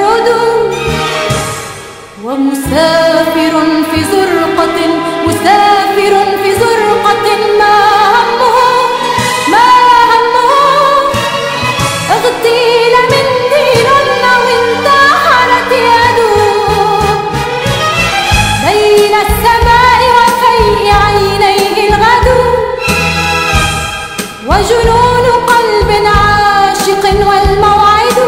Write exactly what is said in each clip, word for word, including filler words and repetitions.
وتشرد، ومسافر في زرقة، مسافر في زرقة ما همه ما همه اغتيل منديل أو انتحرت يده بين السماء وفيء عينيه الغد، وجنون قلب عاشق والموعد،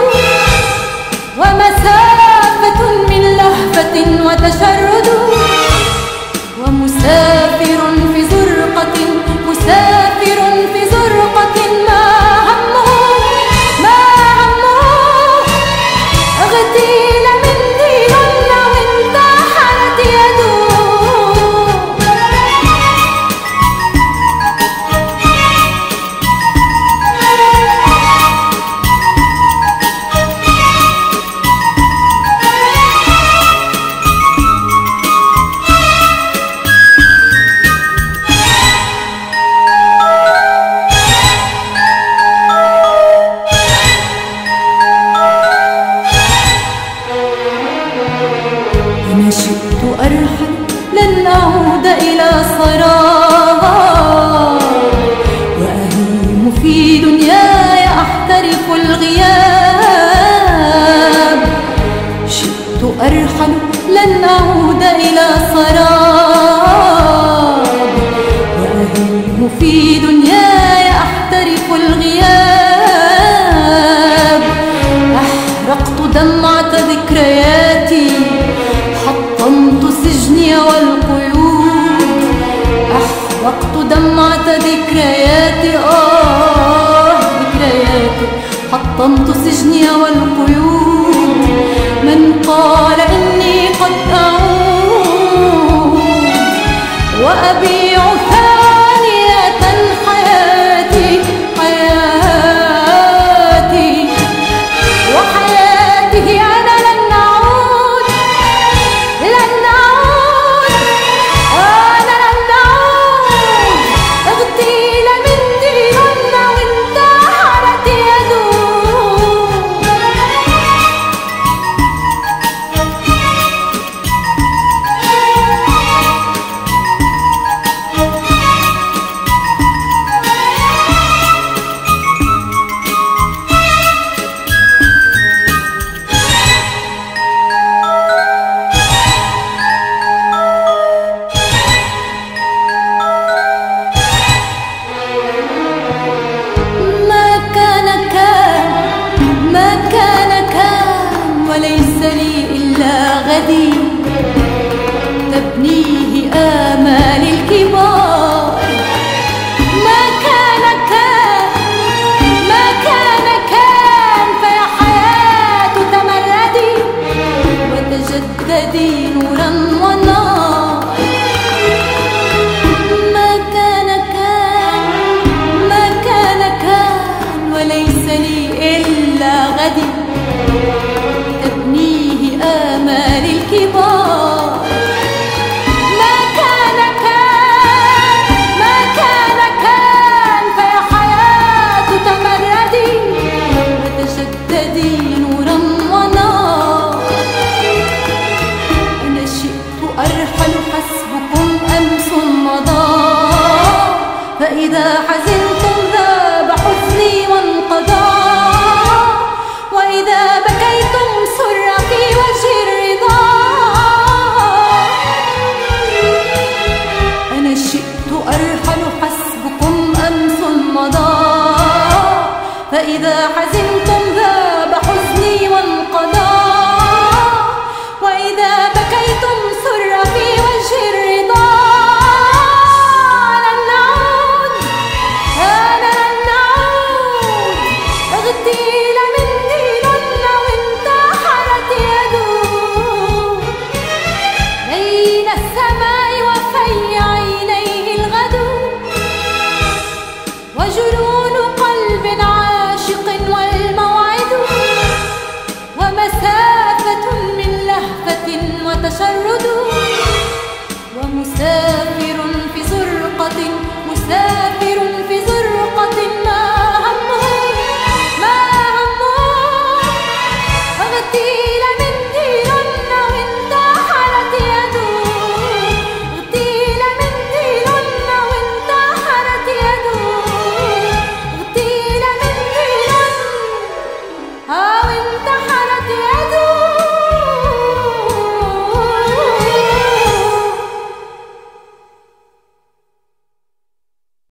ومسافة من لهفة وتشرد، ومسافر في زرقة، مسافر في زرقة ما همه ما همه اغتيل منديل أو انتحرت يده. أنا شئت أرحل لن أعود إلى صراب، وأهيم في دنياي أحترف الغياب. شئت أرحل لن أعود إلى صراب، وأهيم في دنياي أحترف الغياب. أحرقت دمعة ذكرياتي، حطمت سجني والقيود. أحرقت دمعة ذكرياتي، آه ذكرياتي، حطمت سجني والقيود. من قال إني قد أعود وأبيع ثانية حياتي، حياتي وحياته أنا لن أعود، لن أعود، أنا لن أعود اغتيل منديل أو انتحرت يده. وليس لي إلا غدي تبنيه آمال الكبار. ما كان كان ما كان كان فيا حياة تمردي وتجددي نورا ونار. ما كان كان ما كان كان وليس لي إلا غدي تبنيه آمال الكبار. ما كان كان ما كان كان فيا حياة تمردي وتجددي نورا ونار. أنا شئت أرحل حسبكم أمس مضى، فإذا حزنتم ذاب حزني وانقضى، وإذا بكيتم سر في وجه الرضا. أنا شئت أرحل حسبكم أمس مضى، فإذا حزنتم ذاب حزني وانقضى، وإذا بكيتم سر في وجه الرضا. لن نعود، أنا لن نعود اغتيل منديل أو انتحرت يده بين السماء وفيء عينيه الغد، وجنون قلب عاشق والموعد، ومسافة من لهفة وتشرد، ومسافة